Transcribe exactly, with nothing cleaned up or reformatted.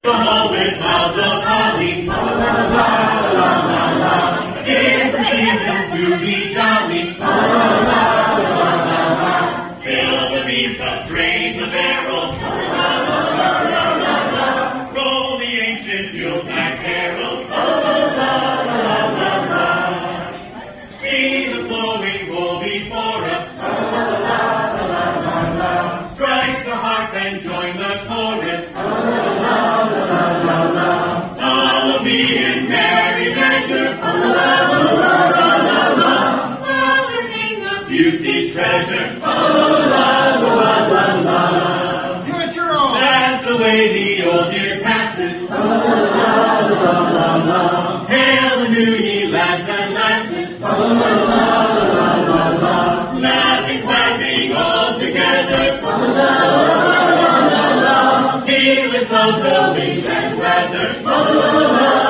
The hall with boughs of holly, la la la la la la. Tis the season to be jolly, la la la la la la. Fill the bean cups, drain the barrels, la la la la la la. Roll the ancient Yuletide carol, la la la la la la. See the flowing bowl before us, la la la la la la. Strike the harp and join the chorus, la la la la la la. Follow me in merry measure, la la la la la la. While we sing of beauty's treasure, la la la la la. Do it your own. That's the way the old year passes, la la la la la. Hail the new ye lads and lasses, la la la la la la. Laughing, clapping all together, la la la la la. Heedless of the winds and weather, la la la.